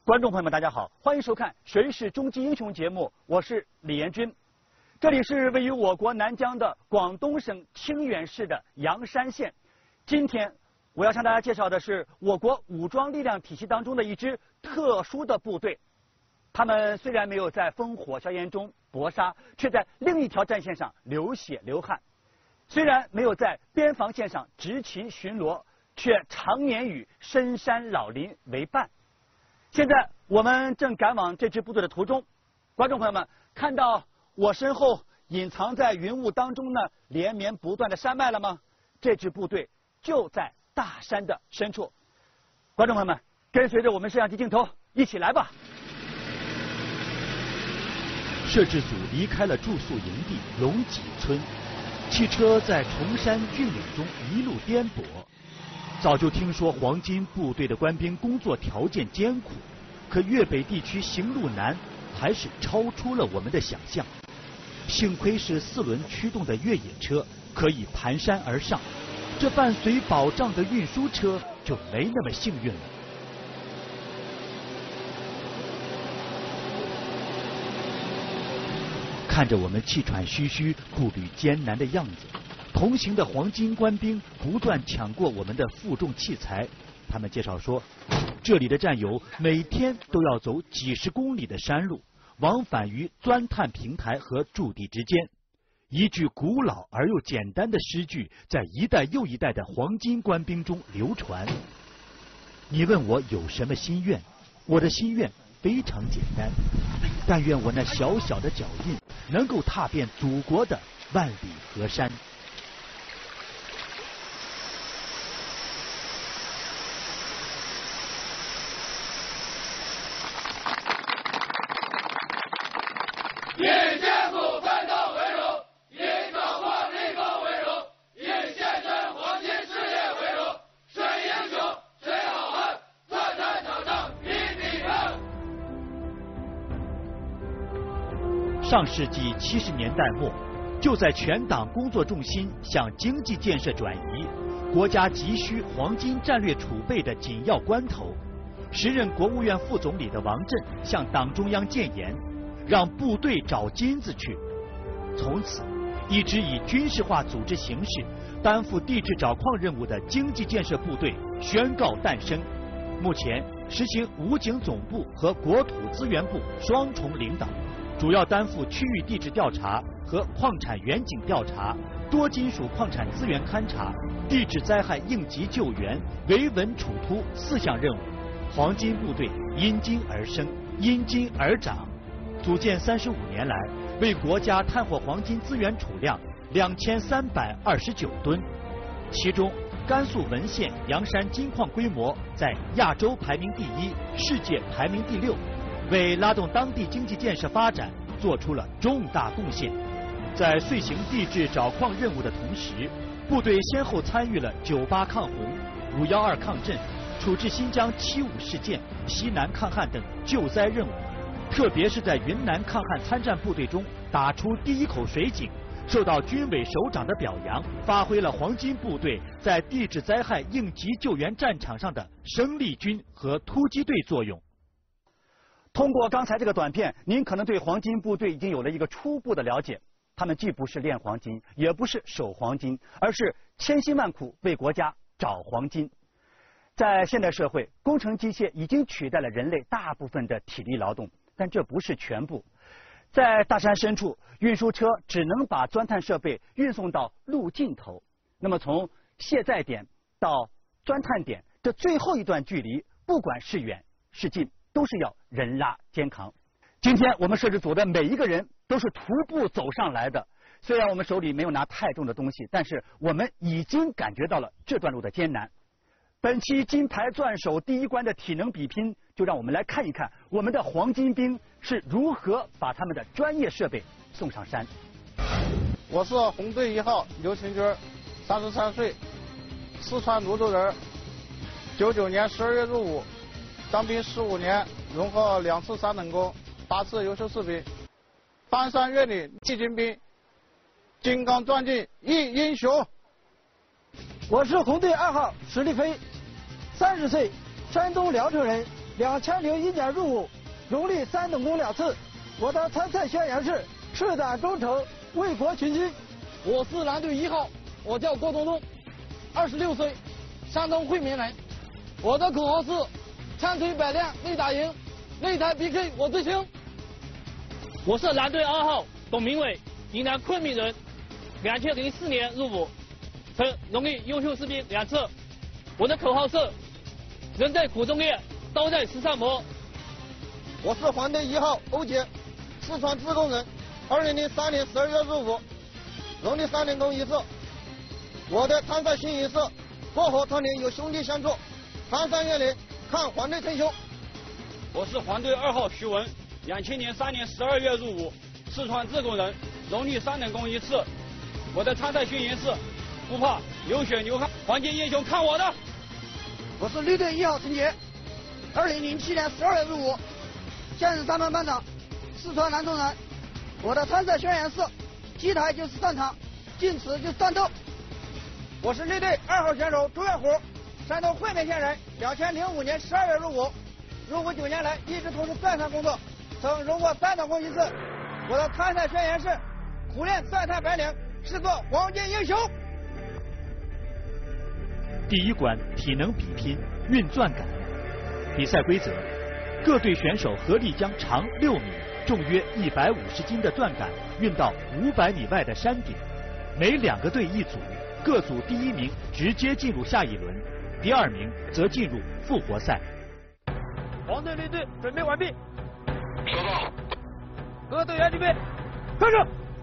观众朋友们，大家好，欢迎收看《谁是终极英雄》节目，我是李延军。这里是位于我国南疆的广东省清远市的阳山县。今天我要向大家介绍的是我国武装力量体系当中的一支特殊的部队。他们虽然没有在烽火硝烟中搏杀，却在另一条战线上流血流汗；虽然没有在边防线上执勤巡逻，却常年与深山老林为伴。现在我们正赶往这支部队的途中，观众朋友们看到我身后隐藏在云雾当中呢连绵不断的山脉了吗？这支部队就在大山的深处。观众朋友们，跟随着我们摄像机镜头一起来吧。 摄制组离开了住宿营地龙脊村，汽车在崇山峻岭中一路颠簸。早就听说黄金部队的官兵工作条件艰苦，可粤北地区行路难，还是超出了我们的想象。幸亏是4轮驱动的越野车，可以盘山而上，这伴随保障的运输车就没那么幸运了。看着我们气喘吁吁、步履艰难的样子，同行的黄金官兵不断抢过我们的负重器材。他们介绍说，这里的战友每天都要走几十公里的山路，往返于钻探平台和驻地之间。一句古老而又简单的诗句，在一代又一代的黄金官兵中流传。你问我有什么心愿？我的心愿非常简单，但愿我那小小的脚印能够踏遍祖国的万里河山。 以艰苦奋斗为荣，以走过立功为荣，以献身黄金事业为荣。谁英雄谁好汉，钻山场上一比拼。 上世纪70年代末，就在全党工作重心向经济建设转移、国家急需黄金战略储备的紧要关头，时任国务院副总理的王震向党中央谏言，让部队找金子去。从此，一支以军事化组织形式担负地质找矿任务的经济建设部队宣告诞生。目前实行武警总部和国土资源部双重领导，主要担负区域地质调查和矿产远景调查、多金属矿产资源勘察、地质灾害应急救援、维稳处突4项任务。黄金部队因金而生，因金而长。组建35年来，为国家探获黄金资源储量2329吨，其中甘肃文县阳山金矿规模在亚洲排名第1，世界排名第6，为拉动当地经济建设发展做出了重大贡献。在遂行地质找矿任务的同时，部队先后参与了98抗洪、512抗震、处置新疆75事件、西南抗旱等救灾任务。特别是在云南抗旱参战部队中打出第一口水井，受到军委首长的表扬，发挥了黄金部队在地质灾害应急救援战场上的生力军和突击队作用。 通过刚才这个短片，您可能对黄金部队已经有了一个初步的了解。他们既不是炼黄金，也不是守黄金，而是千辛万苦为国家找黄金。在现代社会，工程机械已经取代了人类大部分的体力劳动，但这不是全部。在大山深处，运输车只能把钻探设备运送到路尽头。那么从卸载点到钻探点，这最后一段距离，不管是远是近，都是要人拉肩扛。今天我们摄制组的每一个人都是徒步走上来的，虽然我们手里没有拿太重的东西，但是我们已经感觉到了这段路的艰难。本期金牌钻手第一关的体能比拼，就让我们来看一看我们的黄金兵是如何把他们的专业设备送上山。 我是红队1号刘成军，33岁，四川泸州人，99年12月入伍，当兵15年，荣获2次3等功，8次优秀士兵，翻山越岭济金兵，金刚钻进一英雄。 我是红队2号史立飞，30岁，山东聊城人， 2001年入伍，荣立3等功2次。我的参赛宣言是：赤胆忠诚，为国群心。 我是蓝队1号，我叫郭东东，26岁，山东惠民人。我的口号是：枪锤百炼擂打赢，擂台 PK 我最轻。 我是蓝队2号董明伟，云南昆明人，2004年入伍，曾荣立优秀士兵2次。我的口号是：人在苦中烈，刀在石上磨。 我是环队1号欧杰，四川自贡人，2003年12月入伍，荣立3等功1次。我的参赛信语是：过河常年有兄弟相助，苍山越岭看环队称雄。 我是环队2号徐文，2003年12月入伍，四川自贡人，荣立3等功1次。我的参赛宣言是：不怕流血流汗，黄金英雄看我的。 我是绿队1号陈杰，2007年12月入伍，现任3班班长，四川南充人。我的参赛宣言是：击台就是战场，进尺就是战斗。 我是绿队2号选手朱月虎，山东惠民县人，2005年12月入伍，入伍9年来一直从事钻探工作，曾荣获3等功1次。我的参赛宣言是：苦练钻探白领，是做黄金英雄。 第一关体能比拼运钻杆。比赛规则：各队选手合力将长6米、重约150斤的钻杆运到500米外的山顶，每2个队1组，各组第1名直接进入下一轮，第2名则进入复活赛。 黄队绿队准备完毕。 收到。 各队员预备，开始。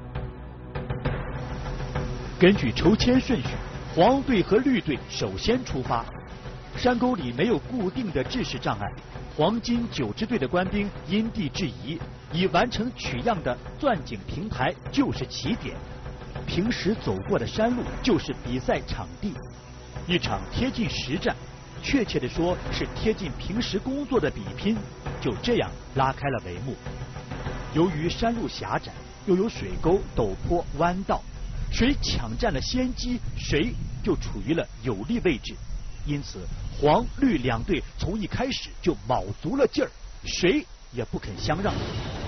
根据抽签顺序，黄队和绿队首先出发。山沟里没有固定的制式障碍，黄金9支队的官兵因地制宜，以完成取样的钻井平台就是起点，平时走过的山路就是比赛场地。一场贴近实战，确切的说是贴近平时工作的比拼，就这样拉开了帷幕。由于山路狭窄，又有水沟、陡坡、弯道，谁抢占了先机，谁就处于了有利位置。因此，黄绿2队从一开始就卯足了劲儿，谁也不肯相让。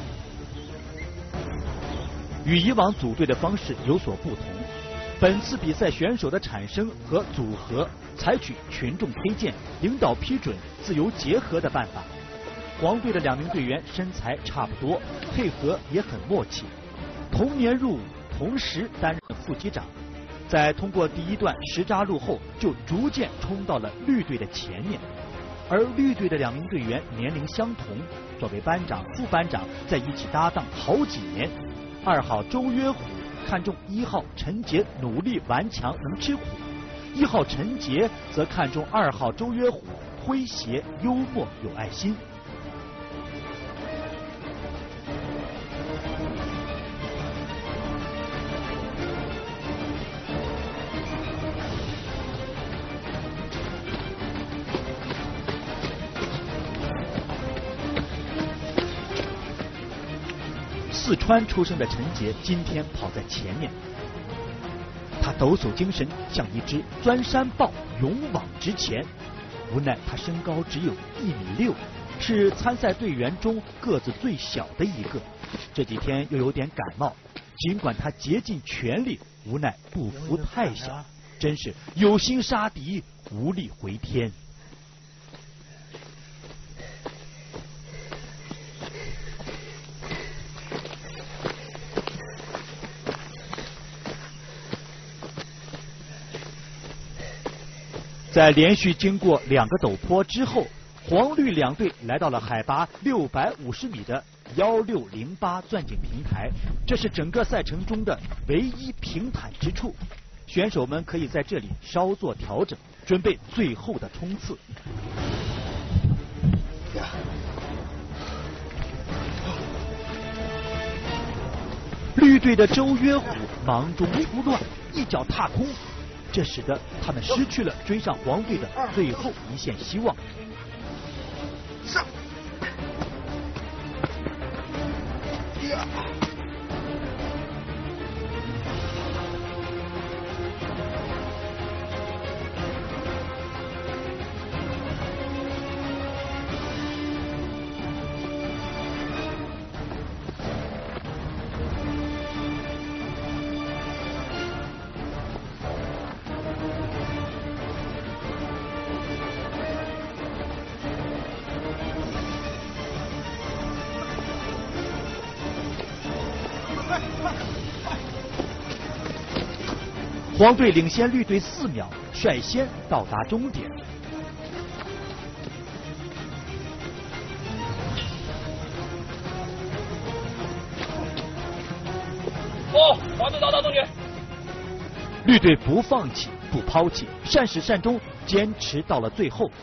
与以往组队的方式有所不同，本次比赛选手的产生和组合采取群众推荐、领导批准、自由结合的办法。黄队的2名队员身材差不多，配合也很默契，同年入伍，同时担任副机长。在通过第1段石渣路后，就逐渐冲到了绿队的前面。而绿队的2名队员年龄相同，作为班长、副班长在一起搭档好几年。2号周约虎看中1号陈杰努力顽强能吃苦，1号陈杰则看中2号周约虎诙谐幽默有爱心。四川出生的陈杰今天跑在前面，他抖擞精神，像一只钻山豹，勇往直前。无奈他身高只有1.6米，是参赛队员中个子最小的一个。这几天又有点感冒，尽管他竭尽全力，无奈步幅太小，真是有心杀敌，无力回天。在连续经过2个陡坡之后，黄绿2队来到了海拔650米的1608钻井平台，这是整个赛程中的唯一平坦之处。选手们可以在这里稍作调整，准备最后的冲刺。绿队的周约虎忙中出乱，一脚踏空。这使得他们失去了追上黄队的最后一线希望。上！ 黄队领先绿队4秒，率先到达终点。 黄队到达终点。 绿队不放弃，不抛弃，善始善终，坚持到了最后。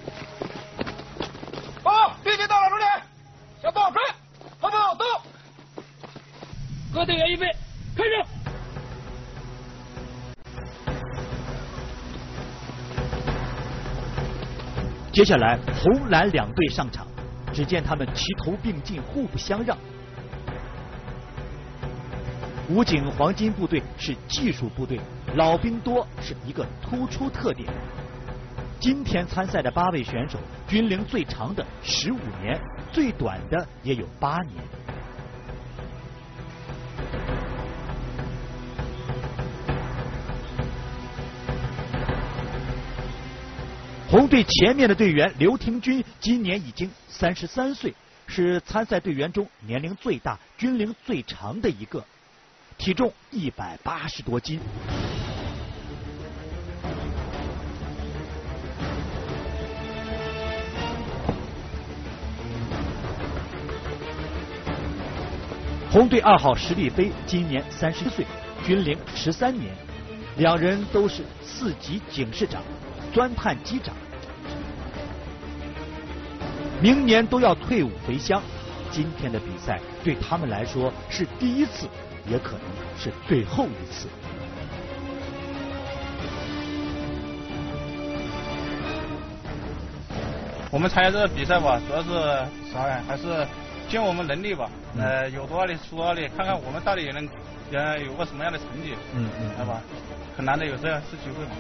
绿队到了终点，小报开，跑跑走。 各队员预备，开始。 接下来，红蓝2队上场，只见他们齐头并进，互不相让。武警黄金部队是技术部队，老兵多是一个突出特点。今天参赛的8位选手，军龄最长的15年，最短的也有8年。红队前面的队员刘廷军今年已经33岁，是参赛队员中年龄最大、军龄最长的一个，体重180多斤。红队2号石立飞今年31岁，军龄13年，两人都是4级警视长、钻探机长，明年都要退伍回乡。今天的比赛对他们来说是第一次，也可能是最后一次。 我们参加这个比赛吧，主要是啥呀？还是尽我们能力吧。有多少力出多少力，看看我们到底也能有个什么样的成绩。知道吧？很难得有这样次机会嘛。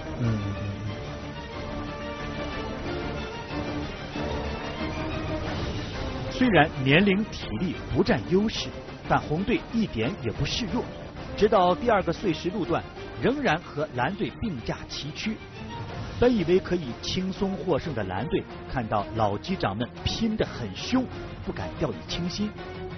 虽然年龄体力不占优势，但红队一点也不示弱，直到第2个碎石路段，仍然和蓝队并驾齐驱。本以为可以轻松获胜的蓝队，看到老机长们拼得很凶，不敢掉以轻心。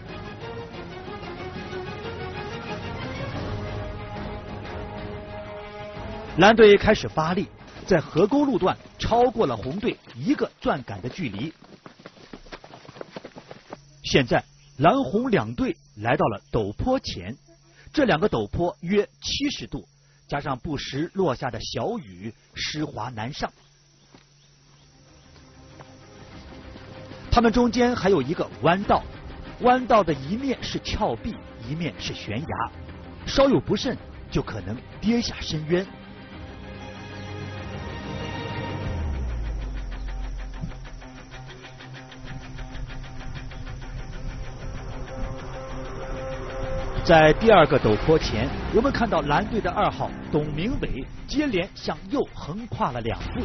蓝队开始发力，在河沟路段超过了红队1个钻杆的距离。现在蓝红2队来到了陡坡前，这2个陡坡约70度，加上不时落下的小雨，湿滑难上。他们中间还有一个弯道，弯道的一面是峭壁，一面是悬崖，稍有不慎就可能跌下深渊。在第2个陡坡前，我们看到蓝队的2号董明伟接连向右横跨了2步。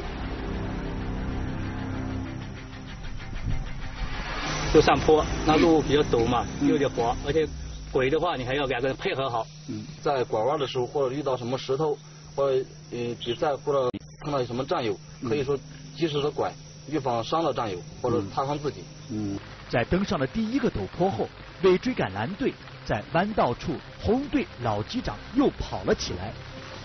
就上坡，那路比较陡嘛，有点滑，而且轨的话，你还要2个人配合好。 在拐弯的时候，或者遇到什么石头，或者比赛或者碰到什么战友，可以说及时的拐，预防伤到战友或者擦伤自己。 在登上了第1个陡坡后，为追赶蓝队，在弯道处，红队老机长又跑了起来。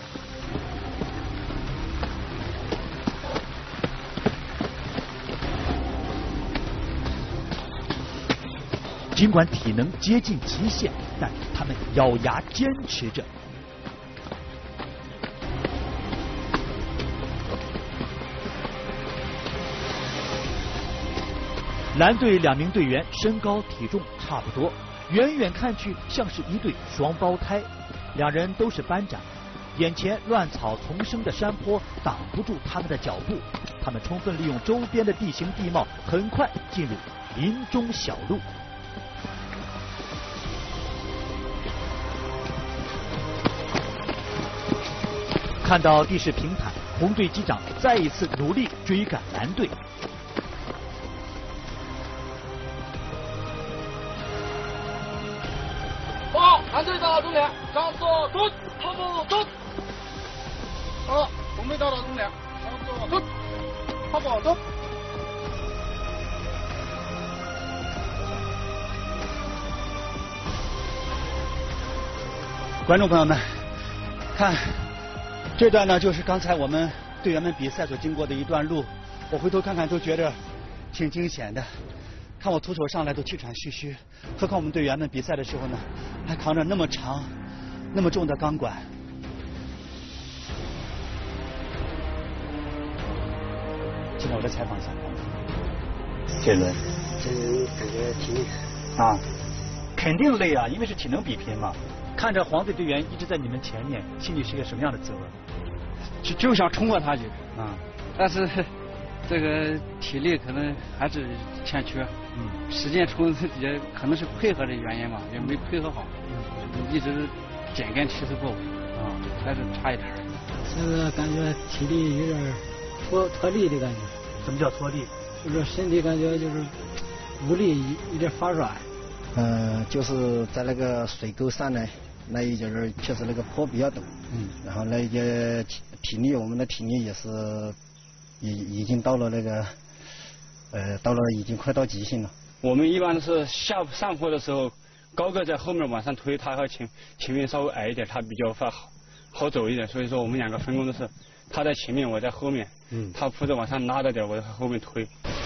尽管体能接近极限，但他们咬牙坚持着。蓝队2名队员身高体重差不多，远远看去像是一对双胞胎。2人都是班长，眼前乱草丛生的山坡挡不住他们的脚步，他们充分利用周边的地形地貌，很快进入林中小路。看到地势平坦，红队机长再一次努力追赶蓝队。 蓝队到达终点，向左蹲，后步蹲。 好，红队到达终点，向左蹲，后步蹲。 观众朋友们，看这段呢，就是刚才我们队员们比赛所经过的一段路。我回头看看都觉得挺惊险的。看我徒手上来都气喘吁吁，何况我们队员们比赛的时候呢，还扛着那么长、那么重的钢管。现在我来采访一下这轮。 这轮感觉挺累啊，肯定累啊，因为是体能比拼嘛。看着黄队队员一直在你们前面，心里是个什么样的滋味？ 就想冲过他去啊， 但是这个体力可能还是欠缺。时间冲也可能是配合的原因吧，也没配合好，一直紧跟提速过啊，还是差一点。 现在感觉体力有点脱力的感觉。 什么叫脱力？ 就是身体感觉就是无力，有点发软。就是在那个水沟上呢，那一节儿确实那个坡比较陡，然后那一节体力，我们的体力也是已经到了那个到了已经快到极限了。 我们一般是上坡的时候，高个在后面往上推，他和前面稍微矮一点，他比较好走一点，所以说我们两个分工的是，他在前面，我在后面，他扶着往上拉着点，我在后面推。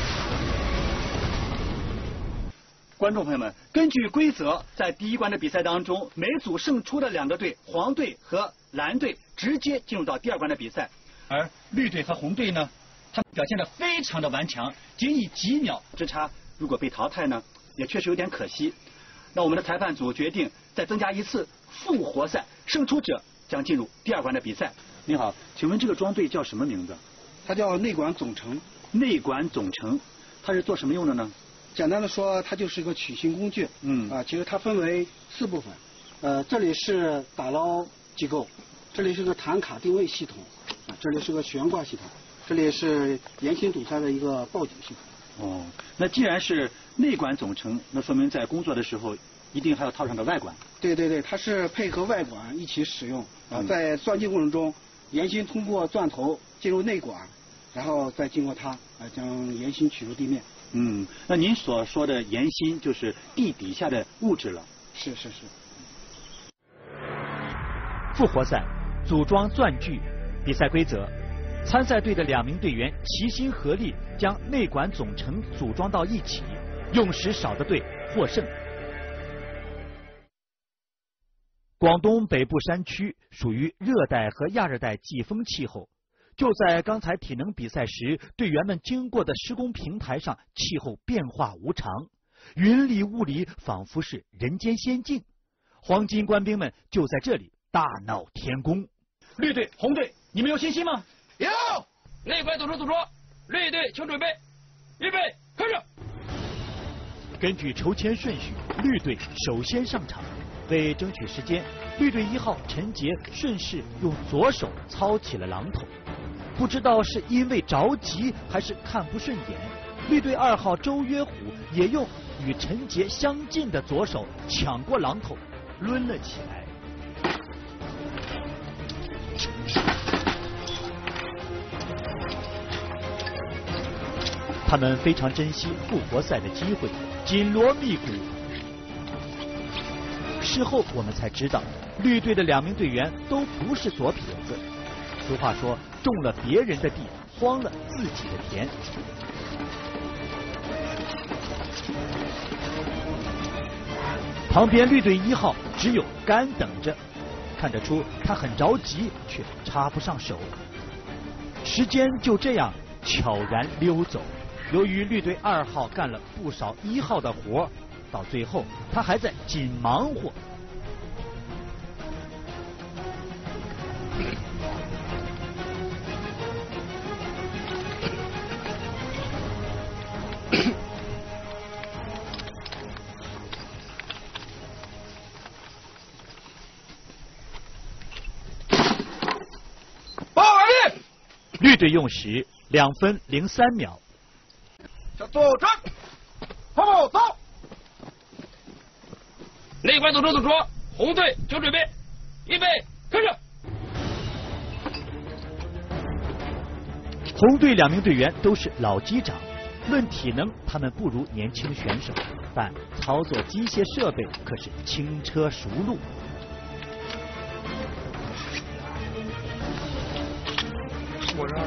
观众朋友们，根据规则，在第一关的比赛当中，每组胜出的两个队，黄队和蓝队直接进入到第二关的比赛，而绿队和红队呢，他们表现得非常的顽强，仅以几秒之差，如果被淘汰呢，也确实有点可惜。那我们的裁判组决定再增加一次复活赛，胜出者将进入第二关的比赛。您好，请问这个装队叫什么名字？ 它叫内管总成。 内管总成，它是做什么用的呢？ 简单的说，它就是一个取芯工具。其实它分为4部分。这里是打捞机构，这里是个弹卡定位系统，这里是个悬挂系统，这里是严芯堵塞的一个报警系统。 哦，那既然是内管总成，那说明在工作的时候一定还要套上个外管。 对，它是配合外管一起使用。在钻进过程中，严芯通过钻头进入内管，然后再经过它将严芯取入地面。 那您所说的严芯就是地底下的物质了。 是。 复活赛组装钻具，比赛规则：参赛队的2名队员齐心合力将内管总成组装到一起，用时少的队获胜。广东北部山区属于热带和亚热带季风气候。就在刚才体能比赛时，队员们经过的施工平台上，气候变化无常，云里雾里，仿佛是人间仙境。黄金官兵们就在这里大闹天宫。 绿队、红队，你们有信心吗？ 有。内管总成组装，绿队请准备，预备，开始。 根据筹签顺序，绿队首先上场。为争取时间，绿队1号陈杰顺势用左手操起了榔头。不知道是因为着急还是看不顺眼，绿队2号周约虎也用与陈杰相近的左手抢过榔头，抡了起来。他们非常珍惜复活赛的机会，紧锣密鼓。事后我们才知道，绿队的2名队员都不是左撇子。俗话说，种了别人的地，荒了自己的田。旁边绿队1号只有干等着，看得出他很着急，却插不上手。时间就这样悄然溜走。由于绿队2号干了不少1号的活，到最后他还在紧忙活。绿队用时2分03秒。 向左转，后走。 内管总成组装，红队请准备，预备，开始。 红队2名队员都是老机长，论体能他们不如年轻选手，但操作机械设备可是轻车熟路。 我这儿。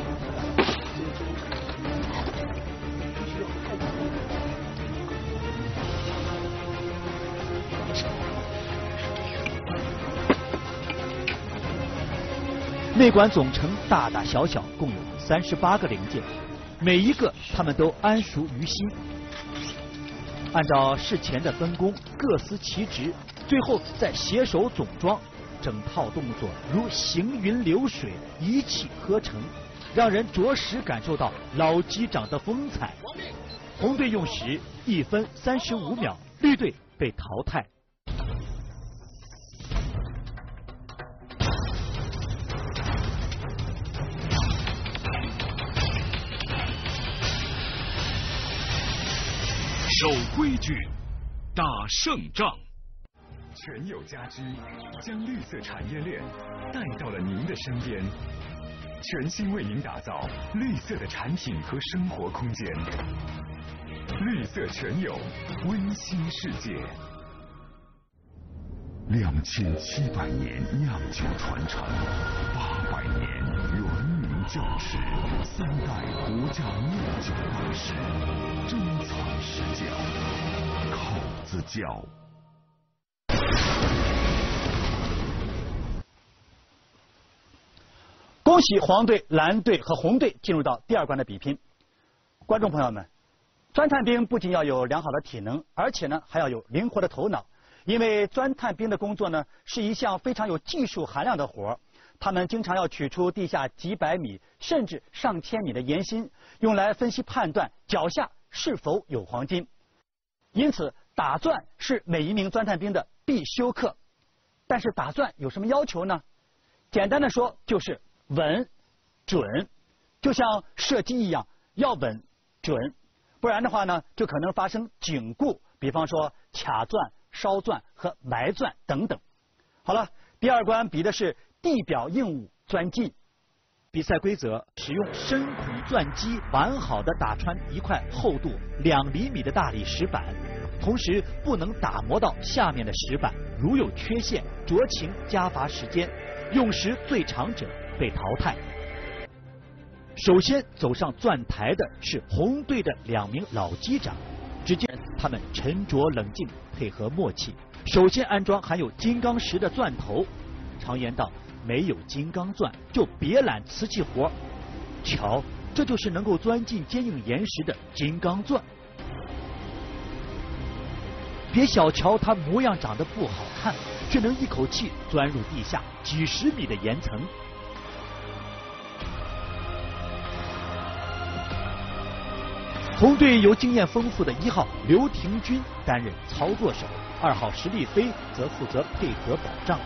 内管总成大大小小共有38个零件，每一个他们都谙熟于心，按照事前的分工各司其职，最后再携手总装，整套动作如行云流水，一气呵成，让人着实感受到老机长的风采。红队用时1分35秒，绿队被淘汰。 守规矩，打胜仗。全友家居将绿色产业链带到了您的身边，全新为您打造绿色的产品和生活空间。绿色全友，温馨世界。2700年酿酒传承，800年元明窖池，3代国家酿酒大师，珍藏实窖，口子窖。 恭喜黄队、蓝队和红队进入到第2关的比拼。观众朋友们，钻探兵不仅要有良好的体能，而且呢还要有灵活的头脑。因为钻探兵的工作呢是一项非常有技术含量的活儿，他们经常要取出地下几百米甚至上千米的岩心，用来分析判断脚下是否有黄金。因此，打钻是每一名钻探兵的必修课。但是打钻有什么要求呢？简单的说就是稳、准，就像射击一样，要稳、准，不然的话呢，就可能发生警故，比方说卡钻、烧钻和埋钻等等。好了，第2关比的是地表硬物钻进。 比赛规则：使用深孔钻机完好的打穿一块厚度2厘米的大理石板，同时不能打磨到下面的石板，如有缺陷，酌情加罚时间，用时最长者被淘汰。首先走上钻台的是红队的2名老机长，只见他们沉着冷静，配合默契。首先安装含有金刚石的钻头。常言道，没有金刚钻就别揽瓷器活。瞧，这就是能够钻进坚硬岩石的金刚钻。别小瞧它模样长得不好看，却能一口气钻入地下几十米的岩层。红队由经验丰富的1号刘廷军担任操作手，2号石立飞则负责配合保障。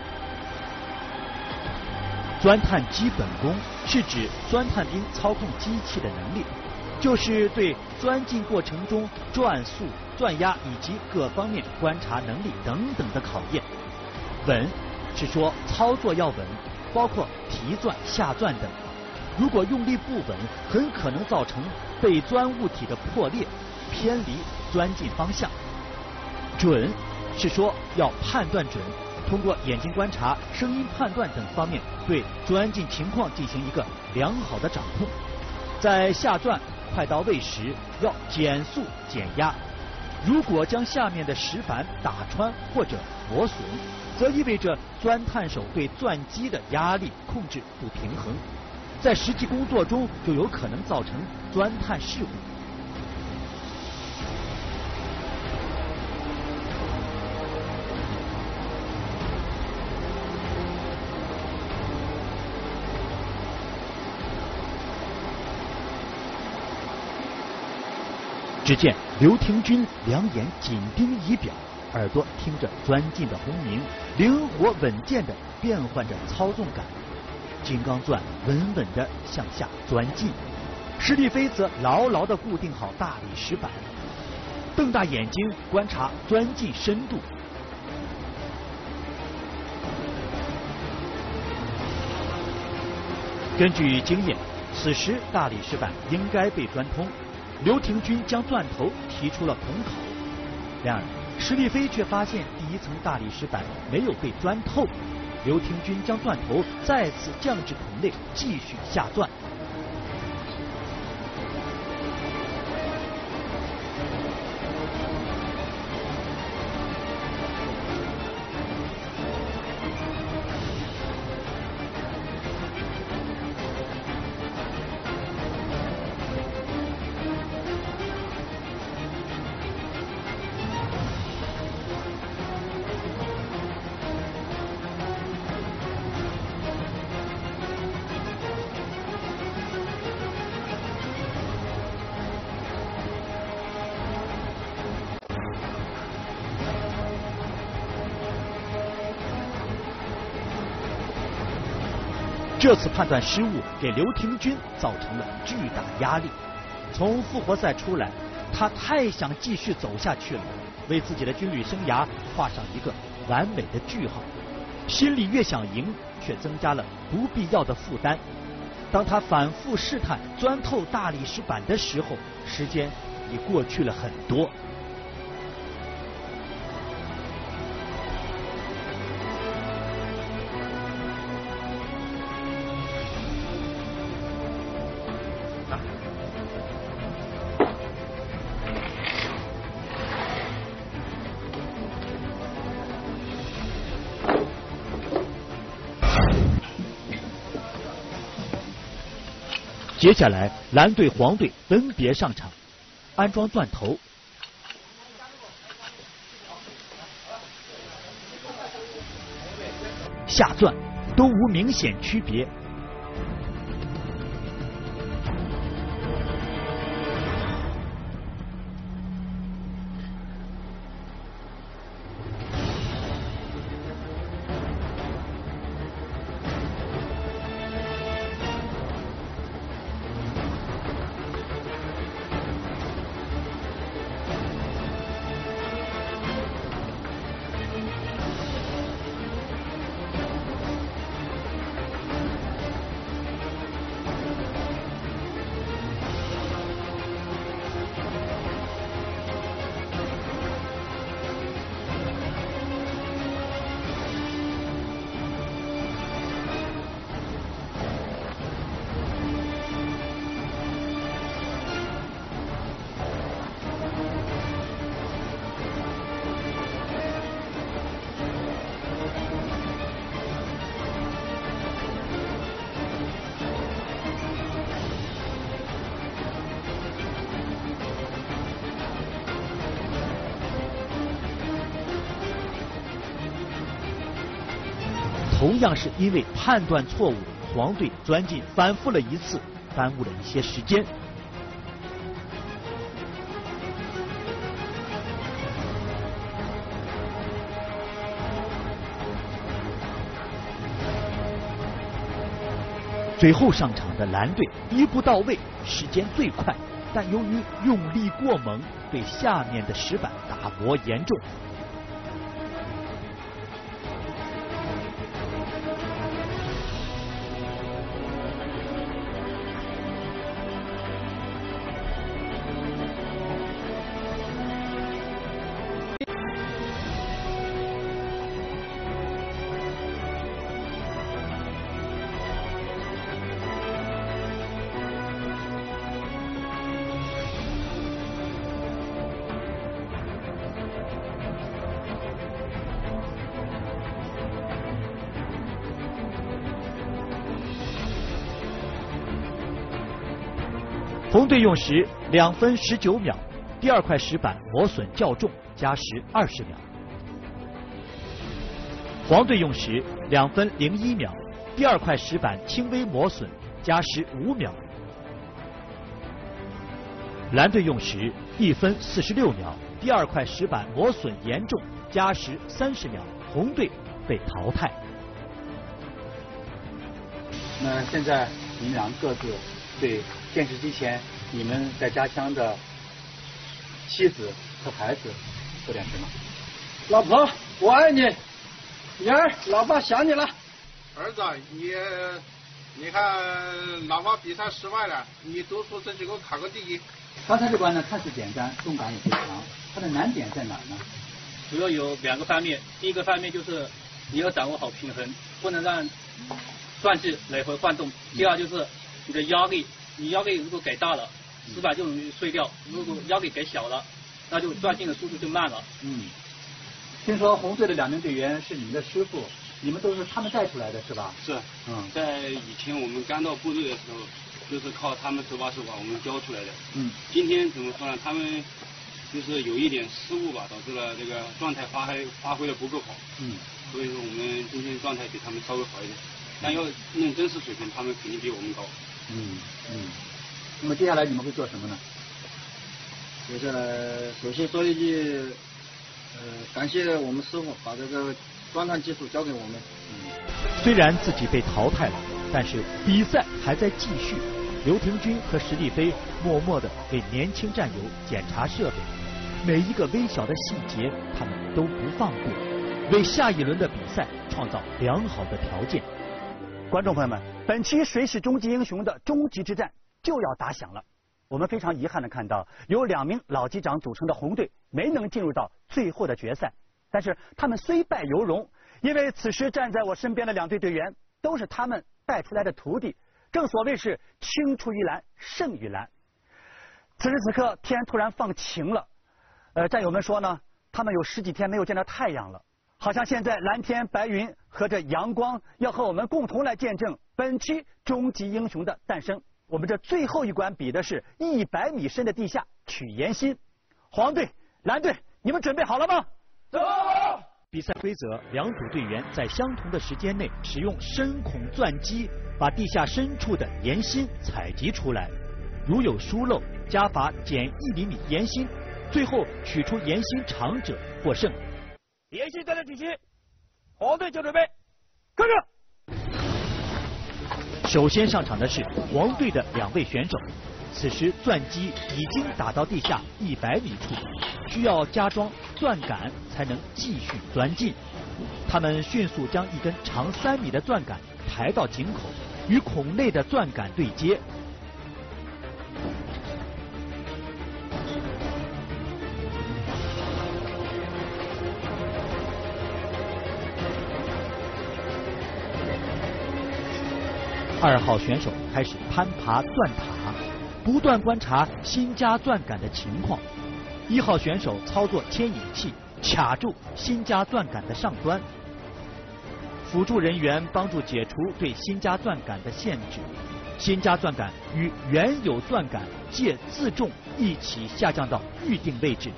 钻探基本功是指钻探兵操控机器的能力，就是对钻进过程中转速、钻压以及各方面观察能力等等的考验。稳是说操作要稳，包括提钻、下钻等。如果用力不稳，很可能造成被钻物体的破裂，偏离钻进方向。准是说要判断准，通过眼睛观察、声音判断等方面，对钻进情况进行一个良好的掌控。在下钻快到位时，要减速减压。如果将下面的石板打穿或者磨损，则意味着钻探手对钻机的压力控制不平衡，在实际工作中就有可能造成钻探事故。只见刘廷军2眼紧盯仪表，耳朵听着钻进的轰鸣，灵活稳健地变换着操纵杆。金刚钻稳稳地向下钻进，石立飞则牢牢地固定好大理石板，瞪大眼睛观察钻进深度。根据经验，此时大理石板应该被钻通。刘廷军将钻头提出了孔口，然而石立飞却发现第1层大理石板没有被钻透。刘廷军将钻头再次降至孔内，继续下钻。 这次判断失误给刘廷钧造成了巨大压力。从复活赛出来，他太想继续走下去了，为自己的军旅生涯画上一个完美的句号。心里越想赢，却增加了不必要的负担。当他反复试探钻透大理石板的时候，时间已过去了很多。接下来，蓝队、黄队分别上场，安装钻头、下钻，都无明显区别。同样是因为判断错误，黄队钻进反复了一次，耽误了一些时间。最后上场的蓝队一步到位，时间最快，但由于用力过猛，对下面的石板打磨严重。红队用时2分19秒，第二块石板磨损较重，加时20秒。黄队用时2分01秒，第二块石板轻微磨损，加时5秒。蓝队用时1分46秒，第二块石板磨损严重，加时30秒。红队被淘汰。 那现在你们俩各自对电视机前你们在家乡的妻子和孩子说点什么？ 老婆，我爱你。女儿，老爸想你了。 儿子，你看，老爸比赛失败了，你读书争取给我考个第一。 刚才这关呢看似简单，重感也非常，它的难点在哪呢？ 主要有2个方面，第一个方面就是你要掌握好平衡，不能让钻具来回晃动。第二就是你的压力，你压力如果给大了，石板就容易碎掉；如果压力给小了，那就钻进的速度就慢了。 听说红队的2名队员是你们的师傅，你们都是他们带出来的是吧？ 是。在以前我们刚到部队的时候，就是靠他们手把我们教出来的。今天怎么说呢？他们就是有一点失误吧，导致了这个状态发挥的不够好。所以说我们今天状态比他们稍微好一点，但要论真实水平，他们肯定比我们高。 那么接下来你们会做什么呢？ 接下来首先说一句，感谢我们师傅把这个钻探技术交给我们。 虽然自己被淘汰了， 但是比赛还在继续，刘廷军和石丽飞默默地为年轻战友检查设备，每一个微小的细节他们都不放过，为下一轮的比赛创造良好的条件。 观众朋友们，本期谁是终极英雄的终极之战就要打响了。我们非常遗憾地看到，由2名老机长组成的红队没能进入到最后的决赛。但是他们虽败犹荣，因为此时站在我身边的2队队员都是他们带出来的徒弟。正所谓是青出于蓝胜于蓝。此时此刻，天突然放晴了。战友们说呢，他们有10几天没有见到太阳了。好像现在蓝天白云和这阳光要和我们共同来见证本期终极英雄的诞生。我们这最后一关比的是100米深的地下取岩心。黄队、蓝队，你们准备好了吗？ 走！ 比赛规则，2组队员在相同的时间内使用深孔钻机把地下深处的岩心采集出来，如有疏漏，加罚减1厘米岩心，最后取出岩心长者获胜。 岩心在这举起，黄队就准备，跟着。 首先上场的是黄队的2位选手，此时钻机已经打到地下100米处，需要加装钻杆才能继续钻进。他们迅速将一根长3米的钻杆抬到井口，与孔内的钻杆对接。2号选手开始攀爬钻塔，不断观察新加钻杆的情况。1号选手操作牵引器卡住新加钻杆的上端，辅助人员帮助解除对新加钻杆的限制。新加钻杆与原有钻杆借自重一起下降到预定位置。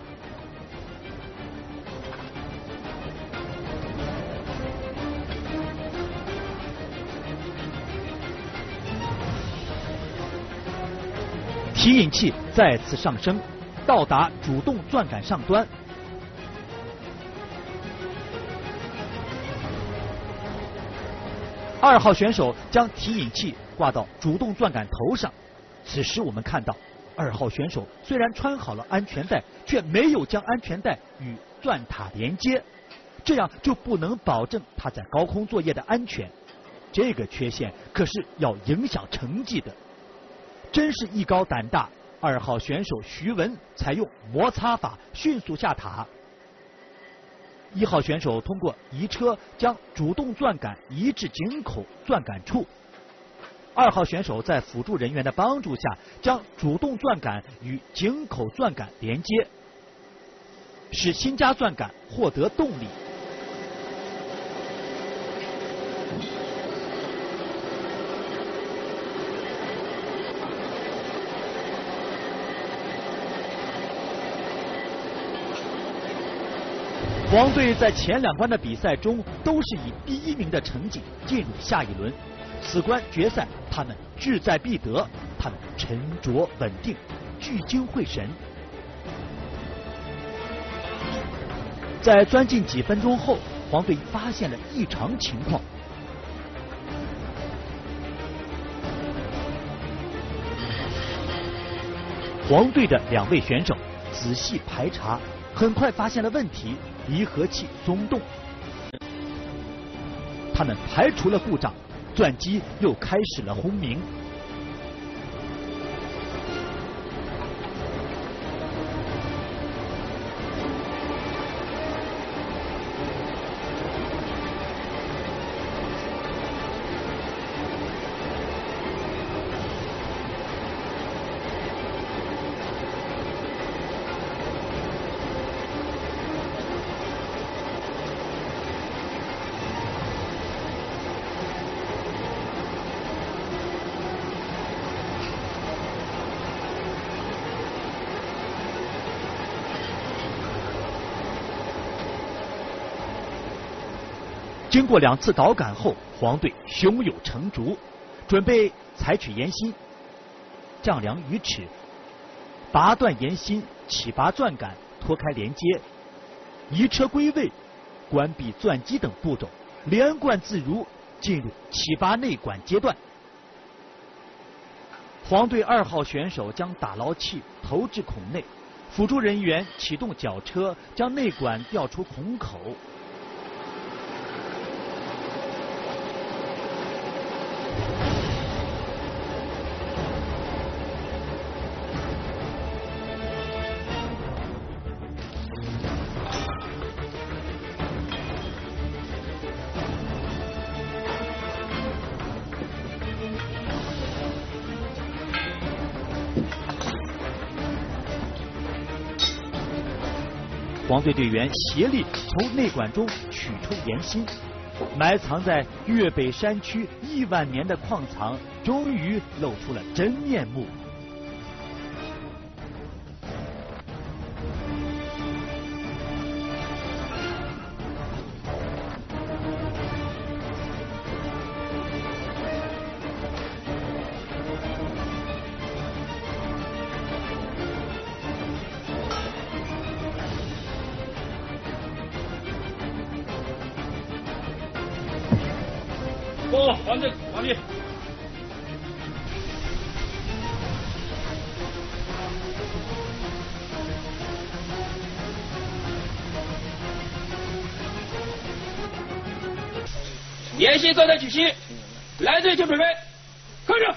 提引器再次上升，到达主动钻杆上端。2号选手将提引器挂到主动钻杆头上。此时我们看到，2号选手虽然穿好了安全带，却没有将安全带与钻塔连接，这样就不能保证他在高空作业的安全。这个缺陷可是要影响成绩的。真是艺高胆大，2号选手徐文采用摩擦法迅速下塔。1号选手通过移车将主动钻杆移至井口钻杆处。2号选手在辅助人员的帮助下，将主动钻杆与井口钻杆连接，使新加钻杆获得动力。黄队在前2关的比赛中都是以第1名的成绩进入下一轮，此关决赛他们志在必得，他们沉着稳定，聚精会神。在钻进几分钟后，黄队发现了异常情况。黄队的2位选手仔细排查，很快发现了问题，离合器松动。他们排除了故障，钻机又开始了轰鸣。经过2次导杆后，黄队胸有成竹，准备采取岩心，丈量鱼尺，拔断岩心，起拔钻杆，脱开连接，移车归位，关闭钻机等步骤，连贯自如， 进入启拔内管阶段。黄队2号选手将打捞器投至孔内，辅助人员启动绞车将内管调出孔口。黄队队员协力从内管中取出岩芯，埋藏在粤北山区1万年的矿藏终于露出了真面目。 黄队完毕。岩芯状态取芯，蓝队就准备开始。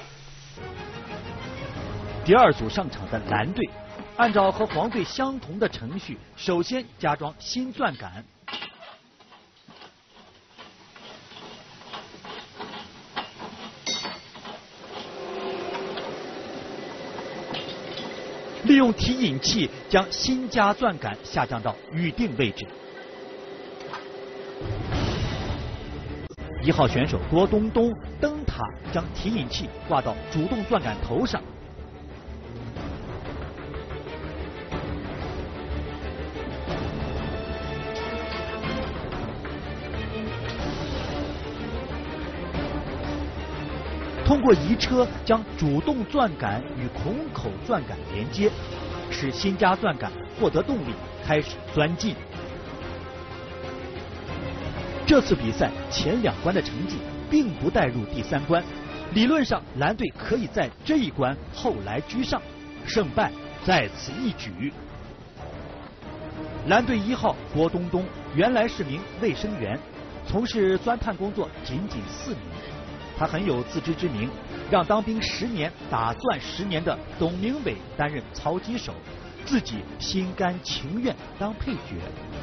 第2组上场的蓝队，按照和黄队相同的程序，首先加装新钻杆。利用提引器将新加钻杆下降到预定位置。1号选手郭东东登塔将提引器挂到主动钻杆头上。通过移车将主动钻杆与孔口钻杆连接，使新加钻杆获得动力，开始钻进。这次比赛前2关的成绩并不带入第3关，理论上蓝队可以在这一关后来居上，胜败在此一举。蓝队1号郭东东原来是名卫生员，从事钻探工作仅4年。他很有自知之明，让当兵10年、打钻10年的董明伟担任操机手，自己心甘情愿当配角。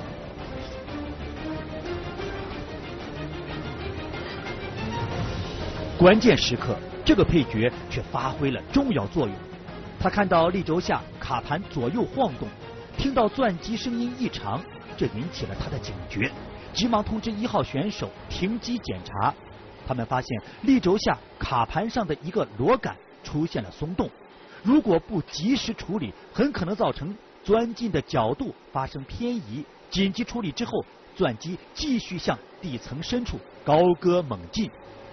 关键时刻，这个配角却发挥了重要作用。他看到立轴下卡盘左右晃动，听到钻机声音异常，这引起了他的警觉，急忙通知1号选手停机检查。他们发现立轴下卡盘上的一个螺杆出现了松动，如果不及时处理，很可能造成钻进的角度发生偏移。紧急处理之后，钻机继续向地层深处高歌猛进。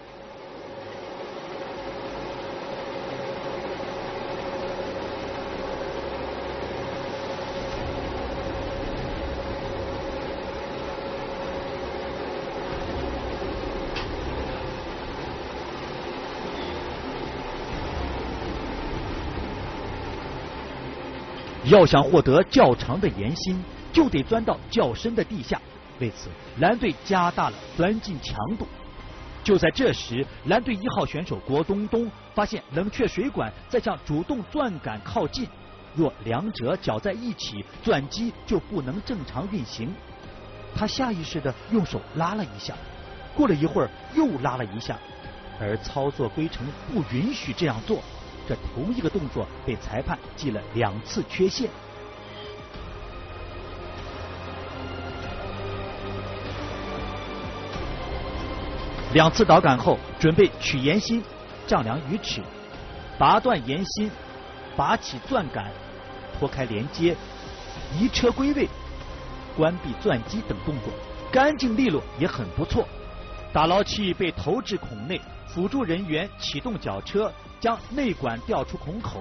要想获得较长的岩芯，就得钻到较深的地下。为此，蓝队加大了钻进强度。就在这时，蓝队1号选手郭东东发现冷却水管在向主动钻杆靠近，若两者搅在一起，钻机就不能正常运行。他下意识地用手拉了一下，过了一会儿又拉了一下，而操作规程不允许这样做。这同一个动作被裁判记了2次缺陷。2次导杆后，准备取岩芯，丈量鱼尺，拔断岩芯，拔起钻杆，脱开连接，移车归位，关闭钻机等动作，干净利落，也很不错。打捞器被投至孔内，辅助人员启动绞车，将内管调出孔口。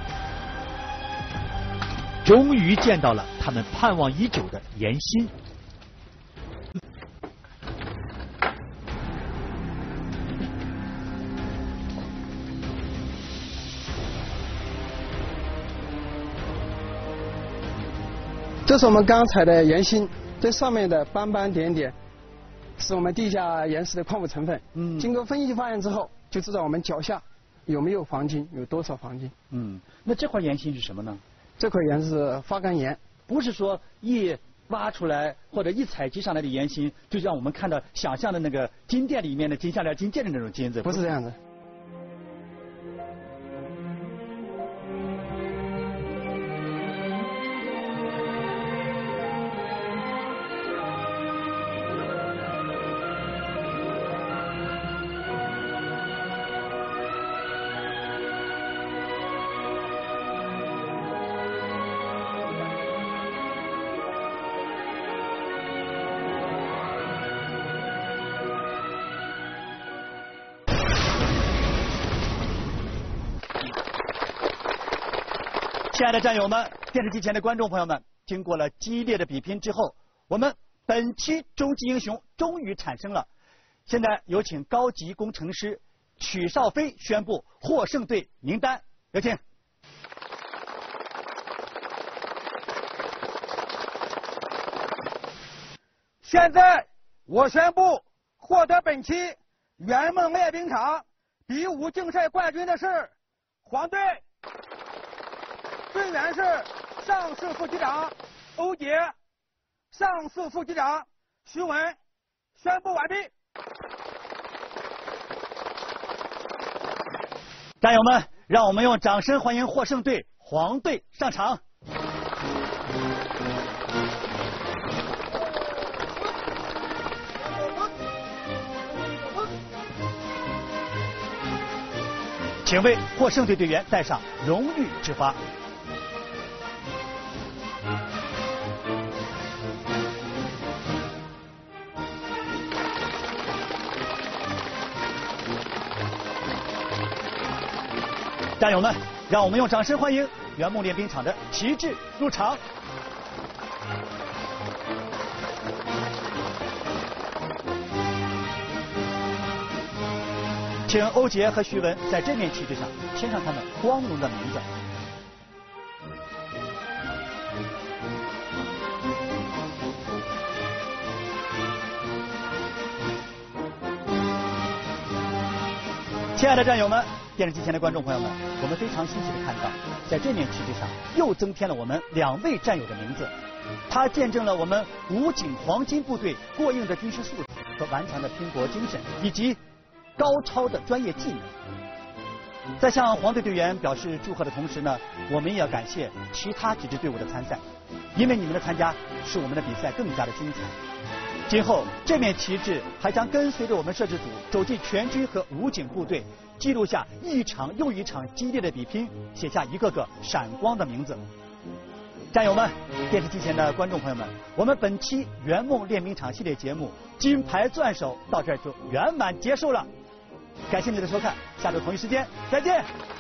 终于见到了他们盼望已久的岩芯。 这是我们刚才的岩心，这上面的斑斑点点是我们地下岩石的矿物成分。经过分析发现之后，就知道我们脚下有没有黄金，有多少黄金。 那这块岩心是什么呢？ 这块岩是花岗岩， 不是说一挖出来或者一采集上来的岩心，就像我们看到想象的那个金店里面的金项链、金戒指那种金子。 不是这样子。 亲爱的战友们，电视机前的观众朋友们，经过了激烈的比拼之后，我们本期终极英雄终于产生了。现在有请高级工程师曲少飞宣布获胜队名单，有请。 现在我宣布，获得本期圆梦练兵场比武竞赛冠军的是黄队。队员是上士副局长欧杰，上士副局长徐文。宣布完毕。 战友们，让我们用掌声欢迎获胜队黄队上场。请为获胜队队员戴上荣誉之花。战友们，让我们用掌声欢迎圆梦练兵场的旗帜入场。请欧杰和徐文在这面旗帜上签上他们光荣的名字。亲爱的战友们，电视机前的观众朋友们，我们非常欣喜的看到，在这面旗帜上又增添了我们2位战友的名字。它见证了我们武警黄金部队过硬的军事素质和顽强的拼搏精神，以及高超的专业技能。在向黄队队员表示祝贺的同时呢，我们也要感谢其他几支队伍的参赛，因为你们的参加，使我们的比赛更加的精彩。今后这面旗帜还将跟随着我们摄制组走进全军和武警部队，记录下一场又一场激烈的比拼，写下一个个闪光的名字。战友们，电视机前的观众朋友们，我们本期圆梦练兵场系列节目金牌钻手到这儿就圆满结束了。感谢你的收看，下周同一时间再见。